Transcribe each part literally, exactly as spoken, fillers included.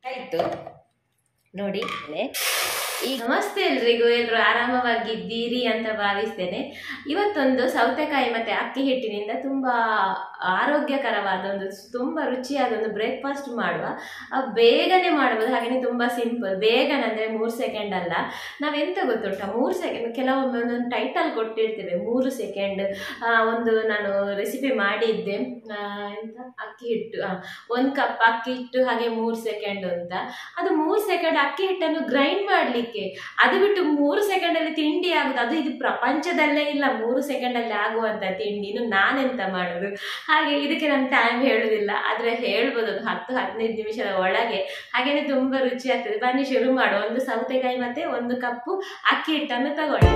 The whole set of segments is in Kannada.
ಆಯ್ತು ನೋಡಿ. ಈಗ ನಮಸ್ತೆ ಎಲ್ರಿಗೂ, ಎಲ್ಲರೂ ಆರಾಮವಾಗಿದ್ದೀರಿ ಅಂತ ಭಾವಿಸ್ತೇನೆ. ಇವತ್ತೊಂದು ಸೌತೆಕಾಯಿ ಮತ್ತೆ ಅಕ್ಕಿ ಹಿಟ್ಟಿನಿಂದ ತುಂಬಾ ಆರೋಗ್ಯಕರವಾದ ಒಂದು ತುಂಬಾ ರುಚಿಯಾದ ಒಂದು ಬ್ರೇಕ್ಫಾಸ್ಟ್ ಮಾಡುವ. ಬೇಗನೆ ಮಾಡಬಹುದು, ಹಾಗೆಯೇ ತುಂಬಾ ಸಿಂಪಲ್. ಬೇಗನೆ ಅಂದ್ರೆ ಮೂರು ಸೆಕೆಂಡ್ ಅಲ್ಲ. ನಾವೆಂತ ಗೊತ್ತುಂಟ, ಮೂರು ಸೆಕೆಂಡ್ ಕೆಲವೊಮ್ಮೆ ಒಂದೊಂದು ಟೈಟಲ್ ಕೊಟ್ಟಿರ್ತೇವೆ, ಮೂರು ಸೆಕೆಂಡ್ ಒಂದು ನಾನು ರೆಸಿಪಿ ಮಾಡಿದ್ದೆ. ಎಂತ ಅಕ್ಕಿ ಹಿಟ್ಟು ಒಂದು ಕಪ್ ಅಕ್ಕಿ ಹಿಟ್ಟು ಹಾಗೆ ಮೂರು ಸೆಕೆಂಡ್ ಅಂತ. ಅದು ಮೂರು ಸೆಕೆಂಡ್ ಅಕ್ಕಿ ಹಿಟ್ಟನ್ನು ಗ್ರೈಂಡ್ ಮಾಡ್ಲಿಕ್ಕೆ, ಅದು ಬಿಟ್ಟು ಮೂರು ಸೆಕೆಂಡ್ ಅಲ್ಲಿ ತಿಂಡಿ ಆಗುದು, ಅದು ಇದು ಪ್ರಪಂಚದಲ್ಲೇ ಇಲ್ಲ ಮೂರು ಸೆಕೆಂಡ್ ಅಲ್ಲಿ ಆಗುವಂತ ತಿಂಡಿ. ಇನ್ನು ನಾನೆಂತ ಮಾಡುದು? ಹಾಗೆ ಇದಕ್ಕೆ ನಾನು ಟೈಮ್ ಹೇಳುದಿಲ್ಲ, ಆದ್ರೆ ಹೇಳ್ಬೋದು ಒಂದು ಹತ್ತು ಹದಿನೈದು ನಿಮಿಷದ ಒಳಗೆ. ಹಾಗೇನೆ ತುಂಬಾ ರುಚಿ ಆಗ್ತದೆ. ಬನ್ನಿ ಶುರು ಮಾಡುವ. ಒಂದು ಸೌತೆಕಾಯಿ ಮತ್ತೆ ಒಂದು ಕಪ್ಪು ಅಕ್ಕಿ ಹಿಟ್ಟನ್ನು ತಗೊಳ್ಳಿ.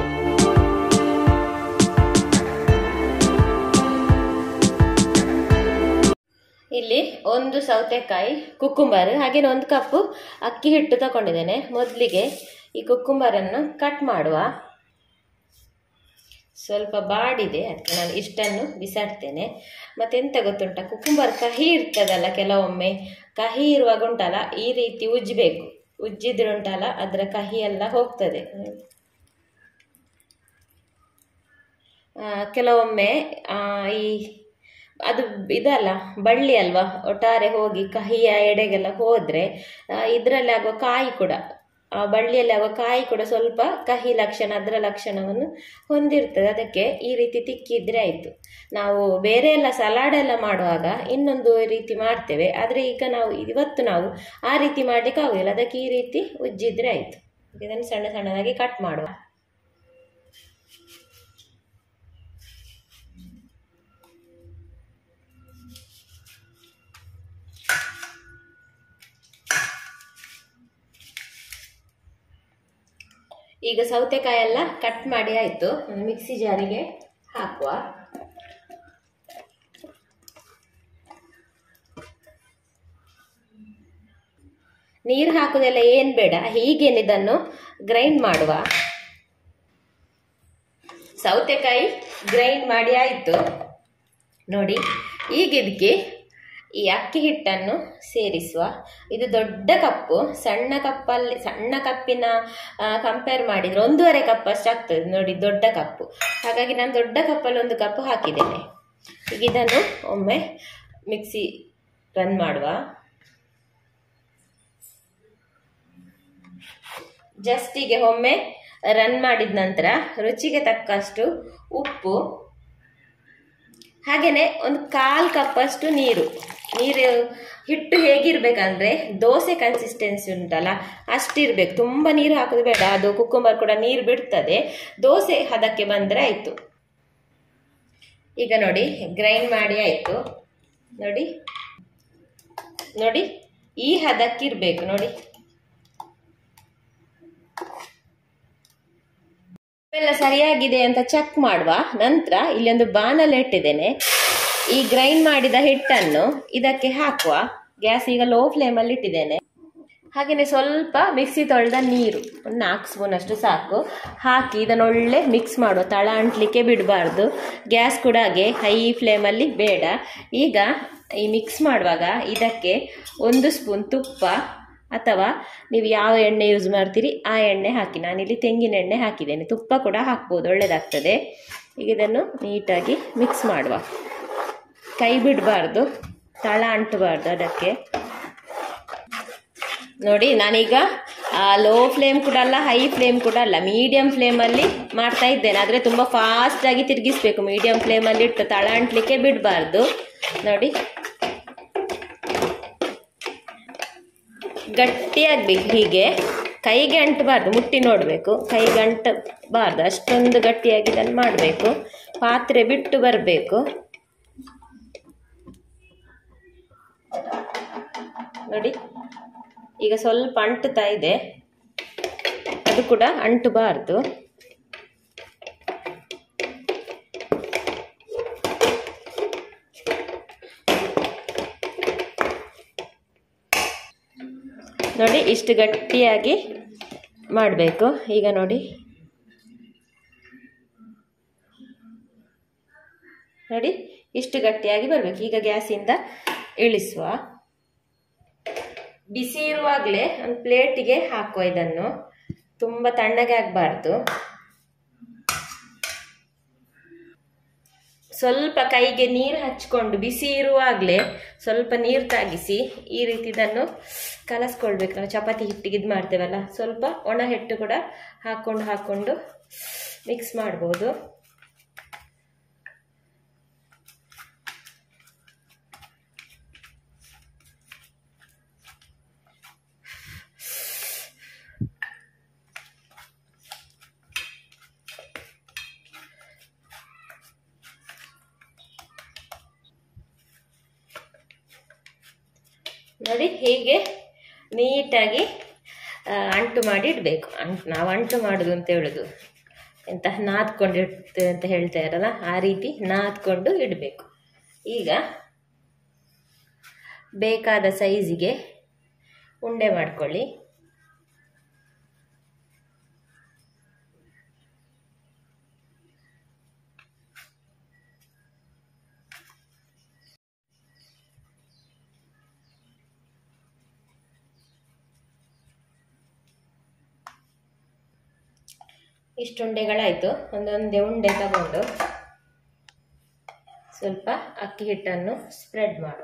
ಇಲ್ಲಿ ಒಂದು ಸೌತೆಕಾಯಿ, ಕುಕ್ಕುಂಬರ್, ಹಾಗೇನೆ ಒಂದು ಕಪ್ಪು ಅಕ್ಕಿ ಹಿಟ್ಟು ತಗೊಂಡಿದ್ದೇನೆ. ಮೊದಲಿಗೆ ಈ ಕುಕ್ಕುಂಬರನ್ನು ಕಟ್ ಮಾಡುವ. ಸ್ವಲ್ಪ ಬಾಡಿದೆ, ಅದಕ್ಕೆ ನಾನು ಇಷ್ಟನ್ನು ಬಿಸಾಡ್ತೇನೆ. ಮತ್ತೆಂತ ಗೊತ್ತುಂಟ, ಕುಕ್ಕುಂಬರ್ ಕಹಿ ಇರ್ತದಲ್ಲ, ಕೆಲವೊಮ್ಮೆ ಕಹಿ ಇರುವಾಗ ಉಂಟಲ್ಲ ಈ ರೀತಿ ಉಜ್ಜಬೇಕು. ಉಜ್ಜಿದ್ರೆ ಉಂಟಲ್ಲ ಅದರ ಕಹಿ ಎಲ್ಲ ಹೋಗ್ತದೆ. ಕೆಲವೊಮ್ಮೆ ಈ ಅದು ಇದಲ್ಲ ಬಳ್ಳಿ ಅಲ್ವಾ, ಒಟ್ಟಾರೆ ಹೋಗಿ ಕಹಿಯ ಎಡೆಗೆಲ್ಲ ಹೋದರೆ ಇದರಲ್ಲಿ ಆಗುವ ಕಾಯಿ ಕೂಡ, ಆ ಬಳ್ಳಿಯಲ್ಲಿ ಆಗುವ ಕಾಯಿ ಕೂಡ ಸ್ವಲ್ಪ ಕಹಿ ಲಕ್ಷಣ, ಅದರ ಲಕ್ಷಣವನ್ನು ಹೊಂದಿರ್ತದೆ. ಅದಕ್ಕೆ ಈ ರೀತಿ ತಿಕ್ಕಿದ್ರೆ ಆಯಿತು. ನಾವು ಬೇರೆ ಎಲ್ಲ ಸಲಾಡ್ ಎಲ್ಲ ಮಾಡುವಾಗ ಇನ್ನೊಂದು ರೀತಿ ಮಾಡ್ತೇವೆ, ಆದರೆ ಈಗ ನಾವು ಇವತ್ತು ನಾವು ಆ ರೀತಿ ಮಾಡಲಿಕ್ಕೆ ಆಗೋದಿಲ್ಲ. ಅದಕ್ಕೆ ಈ ರೀತಿ ಉಜ್ಜಿದ್ರೆ ಆಯಿತು. ಇದನ್ನು ಸಣ್ಣ ಸಣ್ಣದಾಗಿ ಕಟ್ ಮಾಡುವ. ಈಗ ಸೌತೆಕಾಯಿ ಎಲ್ಲ ಕಟ್ ಮಾಡಿ ಆಯಿತು. ಮಿಕ್ಸಿ ಜಾರಿಗೆ ಹಾಕುವ. ನೀರು ಹಾಕುದೆಲ್ಲ ಏನು ಬೇಡ, ಹೀಗೇನೆ ಇದನ್ನು ಗ್ರೈಂಡ್ ಮಾಡುವ. ಸೌತೆಕಾಯಿ ಗ್ರೈಂಡ್ ಮಾಡಿ ಆಯಿತು ನೋಡಿ. ಈಗ ಇದಕ್ಕೆ ಈ ಅಕ್ಕಿ ಹಿಟ್ಟನ್ನು ಸೇರಿಸುವ. ಇದು ದೊಡ್ಡ ಕಪ್ಪು, ಸಣ್ಣ ಕಪ್ಪಲ್ಲಿ ಸಣ್ಣ ಕಪ್ಪಿನ ಕಂಪೇರ್ ಮಾಡಿದರೆ ಒಂದೂವರೆ ಕಪ್ ಅಷ್ಟು ಆಗ್ತದೆ ನೋಡಿ, ದೊಡ್ಡ ಕಪ್ಪು. ಹಾಗಾಗಿ ನಾನು ದೊಡ್ಡ ಕಪ್ಪಲ್ಲಿ ಒಂದು ಕಪ್ಪು ಹಾಕಿದ್ದೇನೆ. ಈಗ ಇದನ್ನು ಒಮ್ಮೆ ಮಿಕ್ಸಿ ರನ್ ಮಾಡುವ. ಜಸ್ಟ್ ಹೀಗೆ ಒಮ್ಮೆ ರನ್ ಮಾಡಿದ ನಂತರ ರುಚಿಗೆ ತಕ್ಕಷ್ಟು ಉಪ್ಪು, ಹಾಗೆಯೇ ಒಂದು ಕಾಲು ಕಪ್ಪಷ್ಟು ನೀರು. ನೀರು ಹಿಟ್ಟು ಹೇಗಿರ್ಬೇಕಂದ್ರೆ ದೋಸೆ ಕನ್ಸಿಸ್ಟೆನ್ಸಿ ಉಂಟಲ್ಲ ಅಷ್ಟಿರ್ಬೇಕು, ತುಂಬ ನೀರು ಹಾಕೋದು ಬೇಡ. ಅದು ಕುಕ್ಕುಂಬರ್ ಕೂಡ ನೀರು ಬಿಡ್ತದೆ. ದೋಸೆ ಹದಕ್ಕೆ ಬಂದರೆ ಆಯಿತು. ಈಗ ನೋಡಿ ಗ್ರೈಂಡ್ ಮಾಡಿ ಆಯಿತು ನೋಡಿ. ನೋಡಿ ಈ ಹದಕ್ಕಿರ್ಬೇಕು ನೋಡಿ. ಎಲ್ಲ ಸರಿಯಾಗಿದೆ ಅಂತ ಚೆಕ್ ಮಾಡುವ. ನಂತರ ಇಲ್ಲಿ ಒಂದು ಬಾಣಲೆ ಇಟ್ಟಿದ್ದೇನೆ. ಈ ಗ್ರೈಂಡ್ ಮಾಡಿದ ಹಿಟ್ಟನ್ನು ಇದಕ್ಕೆ ಹಾಕುವ. ಗ್ಯಾಸ್ ಈಗ ಲೋ ಫ್ಲೇಮಲ್ಲಿ ಇಟ್ಟಿದ್ದೇನೆ. ಹಾಗೆಯೇ ಸ್ವಲ್ಪ ಮಿಕ್ಸಿ ತೊಳೆದ ನೀರು, ಒಂದು ನಾಲ್ಕು ಸ್ಪೂನ್ ಅಷ್ಟು ಸಾಕು, ಹಾಕಿ ಇದನ್ನು ಒಳ್ಳೆ ಮಿಕ್ಸ್ ಮಾಡುವ. ತಳ ಅಂಟ್ಲಿಕ್ಕೆ ಬಿಡಬಾರ್ದು. ಗ್ಯಾಸ್ ಕೂಡ ಹಾಗೆ ಹೈ ಫ್ಲೇಮಲ್ಲಿ ಬೇಡ. ಈಗ ಈ ಮಿಕ್ಸ್ ಮಾಡುವಾಗ ಇದಕ್ಕೆ ಒಂದು ಸ್ಪೂನ್ ತುಪ್ಪ ಅಥವಾ ನೀವು ಯಾವ ಎಣ್ಣೆ ಯೂಸ್ ಮಾಡ್ತೀರಿ ಆ ಎಣ್ಣೆ ಹಾಕಿ. ನಾನಿಲ್ಲಿ ತೆಂಗಿನ ಎಣ್ಣೆ ಹಾಕಿದ್ದೇನೆ, ತುಪ್ಪ ಕೂಡ ಹಾಕ್ಬೋದು, ಒಳ್ಳೆಯದಾಗ್ತದೆ. ಈಗ ಇದನ್ನು ನೀಟಾಗಿ ಮಿಕ್ಸ್ ಮಾಡುವ. ಕೈ ಬಿಡಬಾರ್ದು, ತಳ ಅಂಟಬಾರ್ದು. ಅದಕ್ಕೆ ನೋಡಿ ನಾನೀಗ ಲೋ ಫ್ಲೇಮ್ ಕೂಡ ಅಲ್ಲ, ಹೈ ಫ್ಲೇಮ್ ಕೂಡ ಅಲ್ಲ, ಮೀಡಿಯಂ ಫ್ಲೇಮಲ್ಲಿ ಮಾಡ್ತಾ ಇದ್ದೇನೆ. ಆದರೆ ತುಂಬ ಫಾಸ್ಟಾಗಿ ತಿರುಗಿಸ್ಬೇಕು. ಮೀಡಿಯಂ ಫ್ಲೇಮಲ್ಲಿ ಇಟ್ಟು ತಳ ಅಂಟಲಿಕ್ಕೆ ಬಿಡಬಾರ್ದು. ನೋಡಿ ಗಟ್ಟಿಯಾಗಬೇಕು. ಹೀಗೆ ಕೈಗೆ ಅಂಟಬಾರ್ದು, ಮುಟ್ಟಿ ನೋಡಬೇಕು. ಕೈಗೆ ಅಂಟಬಾರ್ದು, ಅಷ್ಟೊಂದು ಗಟ್ಟಿಯಾಗಿ ಇದನ್ನು ಮಾಡಬೇಕು. ಪಾತ್ರೆ ಬಿಟ್ಟು ಬರಬೇಕು ನೋಡಿ. ಈಗ ಸ್ವಲ್ಪ ಅಂಟುತ್ತಾ ಇದೆ, ಅದು ಕೂಡ ಅಂಟಬಾರ್ದು. ನೋಡಿ ಇಷ್ಟು ಗಟ್ಟಿಯಾಗಿ ಮಾಡಬೇಕು. ಈಗ ನೋಡಿ ನೋಡಿ ಇಷ್ಟು ಗಟ್ಟಿಯಾಗಿ ಬರಬೇಕು. ಈಗ ಗ್ಯಾಸಿಂದ ಇಳಿಸುವ. ಬಿಸಿ ಇರುವಾಗಲೇ ಒಂದು ಪ್ಲೇಟಿಗೆ ಹಾಕುವ. ಇದನ್ನು ತುಂಬ ತಣ್ಣಗೆ ಆಗಬಾರ್ದು. ಸ್ವಲ್ಪ ಕೈಗೆ ನೀರು ಹಚ್ಕೊಂಡು ಬಿಸಿ ಇರುವಾಗಲೇ ಸ್ವಲ್ಪ ನೀರು ತಾಗಿಸಿ ಈ ರೀತಿ ಇದನ್ನು ಕಲಸ್ಕೊಳ್ಬೇಕು. ನಾವು ಚಪಾತಿ ಹಿಟ್ಟಿಗೆ ಇದು ಮಾಡ್ತೇವಲ್ಲ, ಸ್ವಲ್ಪ ಒಣ ಹಿಟ್ಟು ಕೂಡ ಹಾಕ್ಕೊಂಡು ಹಾಕ್ಕೊಂಡು ಮಿಕ್ಸ್ ಮಾಡ್ಬೋದು. ನೋಡಿ ಹೀಗೆ ನೀಟಾಗಿ ಅಂಟು ಮಾಡಿ ಇಡಬೇಕು. ಅಂಟು ನಾವು ಅಂಟು ಮಾಡೋದು ಅಂತ ಹೇಳೋದು ಎಂತ ನಾದ್ಕೊಂಡು ಇಡ್ತೇವೆ ಅಂತ ಹೇಳ್ತಾ ಇರಲ್ಲ, ಆ ರೀತಿ ನಾದ್ಕೊಂಡು ಇಡಬೇಕು. ಈಗ ಬೇಕಾದ ಸೈಜಿಗೆ ಉಂಡೆ ಮಾಡ್ಕೊಳ್ಳಿ. ಇಷ್ಟು ಉಂಡೆಗಳಾಯಿತು. ಒಂದೊಂದೇ ಉಂಡೆ ತಗೊಂಡು ಸ್ವಲ್ಪ ಅಕ್ಕಿ ಹಿಟ್ಟನ್ನು ಸ್ಪ್ರೆಡ್ ಮಾಡುವ.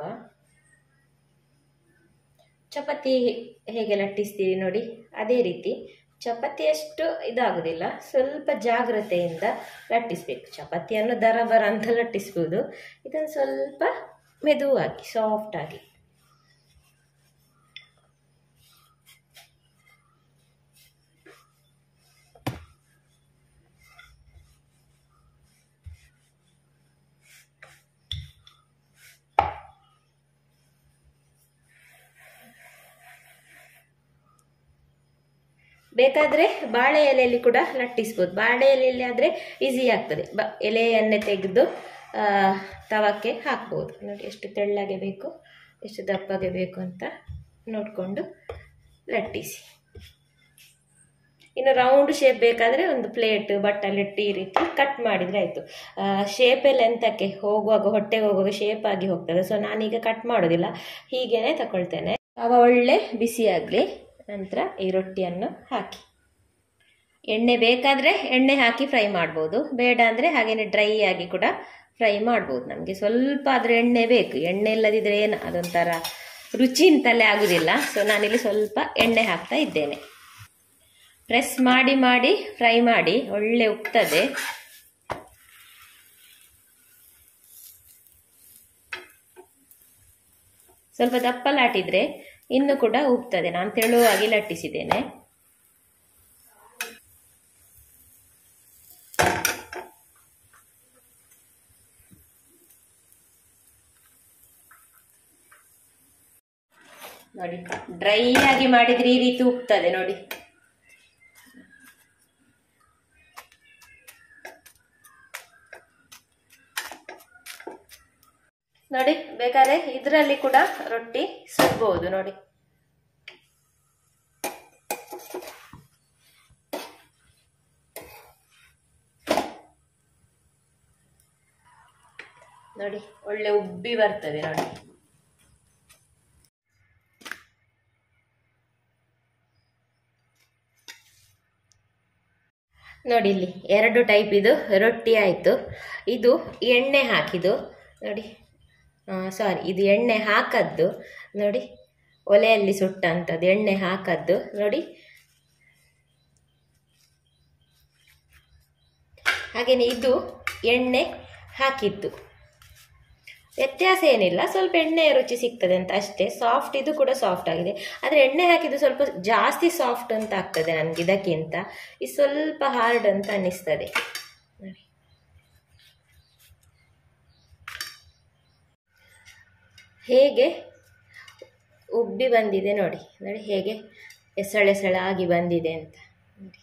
ಚಪಾತಿ ಹೇಗೆ ಲಟ್ಟಿಸ್ತೀರಿ ನೋಡಿ, ಅದೇ ರೀತಿ ಚಪಾತಿಯಷ್ಟು ಇದಾಗುವುದಿಲ್ಲ, ಸ್ವಲ್ಪ ಜಾಗ್ರತೆಯಿಂದ ಲಟ್ಟಿಸ್ಬೇಕು. ಚಪಾತಿಯನ್ನು ದರ ಬರ ಅಂತ ಲಟ್ಟಿಸ್ಬೋದು, ಇದನ್ನು ಸ್ವಲ್ಪ ಮೆದುವಾಗಿ ಸಾಫ್ಟಾಗಿ. ಬೇಕಾದರೆ ಬಾಳೆ ಎಲೆಯಲ್ಲಿ ಕೂಡ ಲಟ್ಟಿಸ್ಬೋದು. ಬಾಳೆ ಎಲೆಯಲ್ಲಿ ಆದರೆ ಈಸಿ ಆಗ್ತದೆ. ಬ ಎಲೆಯನ್ನೇ ತೆಗೆದು ತವಕ್ಕೆ ಹಾಕ್ಬೋದು. ನೋಡಿ ಎಷ್ಟು ತೆಳ್ಳಗೆ ಬೇಕು, ಎಷ್ಟು ದಪ್ಪಗೆ ಬೇಕು ಅಂತ ನೋಡಿಕೊಂಡು ಲಟ್ಟಿಸಿ. ಇನ್ನು ರೌಂಡ್ ಶೇಪ್ ಬೇಕಾದರೆ ಒಂದು ಪ್ಲೇಟ್ ಬಟ್ಟಲಿಟ್ಟು ಈ ರೀತಿ ಕಟ್ ಮಾಡಿದರೆ ಆಯಿತು. ಶೇಪೆಲ್ಲ ಎಂತಕ್ಕೆ ಹೋಗುವಾಗ ಹೊಟ್ಟೆಗೆ ಹೋಗುವಾಗ ಶೇಪ್ ಆಗಿ ಹೋಗ್ತದೆ. ಸೊ ನಾನೀಗ ಕಟ್ ಮಾಡೋದಿಲ್ಲ, ಹೀಗೇ ತಗೊಳ್ತೇನೆ. ಅವ ಒಳ್ಳೆ ಬಿಸಿಯಾಗಲಿ. ನಂತರ ಈ ರೊಟ್ಟಿಯನ್ನು ಹಾಕಿ, ಎಣ್ಣೆ ಬೇಕಾದರೆ ಎಣ್ಣೆ ಹಾಕಿ ಫ್ರೈ ಮಾಡ್ಬೋದು, ಬೇಡ ಅಂದರೆ ಹಾಗೇನೆ ಡ್ರೈ ಆಗಿ ಕೂಡ ಫ್ರೈ ಮಾಡ್ಬೋದು. ನಮಗೆ ಸ್ವಲ್ಪ ಆದರೆ ಎಣ್ಣೆ ಬೇಕು. ಎಣ್ಣೆ ಇಲ್ಲದಿದ್ದರೆ ಏನು ಅದೊಂಥರ ರುಚಿ ಅಂತಲೇ ಆಗೋದಿಲ್ಲ. ಸೊ ನಾನಿಲ್ಲಿ ಸ್ವಲ್ಪ ಎಣ್ಣೆ ಹಾಕ್ತಾ ಇದ್ದೇನೆ. ಪ್ರೆಸ್ ಮಾಡಿ ಮಾಡಿ ಫ್ರೈ ಮಾಡಿ ಒಳ್ಳೆ ಉಪ್ತದೆ. ಸ್ವಲ್ಪ ದಪ್ಪ ಲಾಟಿದ್ರೆ ಇನ್ನು ಕೂಡ ಉಪ್ತದೆ. ನಾನು ತೆಳುವಾಗಿ ಲಟ್ಟಿಸಿದ್ದೇನೆ. ನೋಡಿ, ಡ್ರೈ ಆಗಿ ಮಾಡಿದ್ರೆ ಈ ರೀತಿ ಉಪ್ತದೆ ನೋಡಿ. ನೋಡಿ, ಬೇಕಾದ್ರೆ ಇದರಲ್ಲಿ ಕೂಡ ರೊಟ್ಟಿ ಸುಡ್ಬಹುದು ನೋಡಿ. ನೋಡಿ ಒಳ್ಳೆ ಉಬ್ಬಿ ಬರ್ತದೆ ನೋಡಿ. ನೋಡಿ ಇಲ್ಲಿ ಎರಡು ಟೈಪ್ ಇದು ರೊಟ್ಟಿ ಆಯಿತು. ಇದು ಎಣ್ಣೆ ಹಾಕಿದ್ದು ನೋಡಿ, ಸಾರಿ ಇದು ಎಣ್ಣೆ ಹಾಕದ್ದು ನೋಡಿ, ಒಲೆಯಲ್ಲಿ ಸುಟ್ಟಂಥದ್ದು ಎಣ್ಣೆ ಹಾಕದ್ದು ನೋಡಿ. ಹಾಗೇನೆ ಇದು ಎಣ್ಣೆ ಹಾಕಿದ್ದು. ವ್ಯತ್ಯಾಸ ಏನಿಲ್ಲ, ಸ್ವಲ್ಪ ಎಣ್ಣೆಯ ರುಚಿ ಸಿಗ್ತದೆ ಅಂತ ಅಷ್ಟೇ. ಸಾಫ್ಟ್, ಇದು ಕೂಡ ಸಾಫ್ಟ್ ಆಗಿದೆ. ಆದರೆ ಎಣ್ಣೆ ಹಾಕಿದ್ದು ಸ್ವಲ್ಪ ಜಾಸ್ತಿ ಸಾಫ್ಟ್ ಅಂತ ಆಗ್ತದೆ ನನಗೆ ಇದಕ್ಕಿಂತ. ಇದು ಸ್ವಲ್ಪ ಹಾರ್ಡ್ ಅಂತ ಅನ್ನಿಸ್ತದೆ ನೋಡಿ. ಹೇಗೆ ಉಬ್ಬಿ ಬಂದಿದೆ ನೋಡಿ. ನೋಡಿ ಹೇಗೆ ಎಸಳೆಸಳ ಆಗಿ ಬಂದಿದೆ ಅಂತ ನೋಡಿ.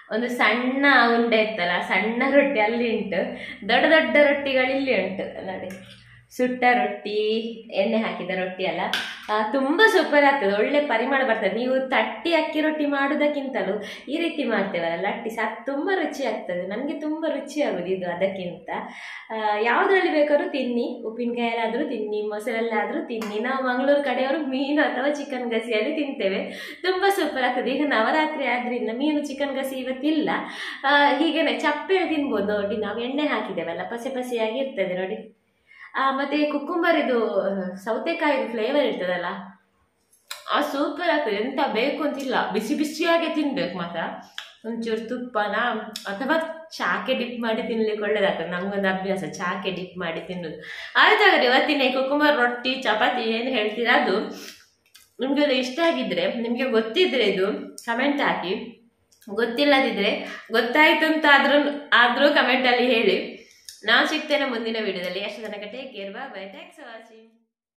ಒಂದು ಸಣ್ಣ ಉಂಡೆ ಇತ್ತಲ್ಲ, ಸಣ್ಣ ರೊಟ್ಟಿ ಅಲ್ಲಿ ಉಂಟು, ದೊಡ್ಡ ದೊಡ್ಡ ರೊಟ್ಟಿಗಳು ಇಲ್ಲಿ ಉಂಟು ನೋಡಿ. ಸುಟ್ಟ ರೊಟ್ಟಿ, ಎಣ್ಣೆ ಹಾಕಿದ ರೊಟ್ಟಿ ಅಲ್ಲ, ತುಂಬ ಸೂಪರ್ ಆಗ್ತದೆ, ಒಳ್ಳೆ ಪರಿಮಳ ಬರ್ತದೆ. ನೀವು ತಟ್ಟಿ ಅಕ್ಕಿ ರೊಟ್ಟಿ ಮಾಡೋದಕ್ಕಿಂತಲೂ ಈ ರೀತಿ ಮಾಡ್ತೇವಲ್ಲ ಲಟ್ಟಿ ಸಹ ತುಂಬ ರುಚಿ ಆಗ್ತದೆ. ನನಗೆ ತುಂಬ ರುಚಿ ಆಗೋದು ಇದು ಅದಕ್ಕಿಂತ. ಯಾವುದ್ರಲ್ಲಿ ಬೇಕಾದ್ರೂ ತಿನ್ನಿ, ಉಪ್ಪಿನಕಾಯಲ್ಲಾದರೂ ತಿನ್ನಿ, ಮೊಸರಲ್ಲಾದರೂ ತಿನ್ನಿ. ನಾವು ಮಂಗಳೂರು ಕಡೆಯವರು ಮೀನು ಅಥವಾ ಚಿಕನ್ ಗಸಿಯಲ್ಲಿ ತಿಂತೇವೆ, ತುಂಬ ಸೂಪರ್ ಆಗ್ತದೆ. ಈಗ ನವರಾತ್ರಿ ಆದ್ರಿಂದ ಮೀನು ಚಿಕನ್ ಗಸಿ ಇವತ್ತಿಲ್ಲ, ಹೀಗೇನೆ ಚಪ್ಪೆ ತಿನ್ಬೋದು ನೋಡಿ. ನಾವು ಎಣ್ಣೆ ಹಾಕಿದ್ದೇವಲ್ಲ, ಪಸೆ ಪಸೆಯಾಗಿ ಇರ್ತದೆ ನೋಡಿ. ಮತ್ತೆ ಕುಕ್ಕುಂಬರ್ ಇದು ಸೌತೆಕಾಯಿ ಫ್ಲೇವರ್ ಇರ್ತದಲ್ಲ, ಆ ಸೂಪರ್ ಆಗ್ತದೆ. ಎಂತ ಬೇಕು ಅಂತಿಲ್ಲ, ಬಿಸಿ ಬಿಸಿಯಾಗೆ ತಿನ್ಬೇಕು. ಮಾತ್ರ ಒಂಚೂರು ತುಪ್ಪನ ಅಥವಾ ಚಾಕೆ ಡಿಪ್ ಮಾಡಿ ತಿನ್ಲಿಕ್ಕೆ ಒಳ್ಳೇದಾಗ್ತದೆ. ನಮ್ಗೊಂದು ಅಭ್ಯಾಸ ಚಾಕೆ ಡಿಪ್ ಮಾಡಿ ತಿನ್ನೋದು. ಆಯ್ತಾಗ್ರೆ ಇವತ್ತಿನ ಕುಕ್ಕುಂಬರ್ ರೊಟ್ಟಿ ಚಪಾತಿ ಏನು ಹೇಳ್ತೀರಾ ಅದು ನಿಮ್ಗೆ ಇಷ್ಟ ಆಗಿದ್ರೆ, ನಿಮ್ಗೆ ಗೊತ್ತಿದ್ರೆ ಇದು ಕಮೆಂಟ್ ಹಾಕಿ, ಗೊತ್ತಿಲ್ಲದಿದ್ರೆ ಗೊತ್ತಾಯ್ತು ಅಂತ ಆದ್ರೂ ಆದ್ರೂ ಕಮೆಂಟ್ ಅಲ್ಲಿ ಹೇಳಿ. ನಾವು ಸಿಗ್ತೇನೆ ಮುಂದಿನ ವಿಡಿಯೋದಲ್ಲಿ. ಅಷ್ಟು ತನಕ take care, bye bye, thanks for watching.